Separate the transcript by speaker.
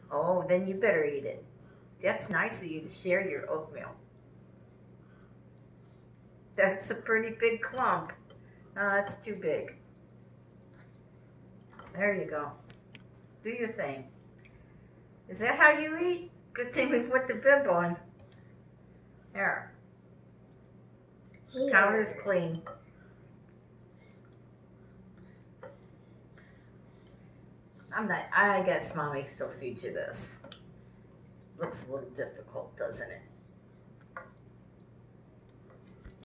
Speaker 1: Oh, then you better eat it. That's nice of you to share your oatmeal. That's a pretty big clump. That's too big. There you go. Do your thing. Is that how you eat? Good thing we put the bib on. There. The counter's clean. I guess Mommy still feeds you this. Looks a little difficult, doesn't it?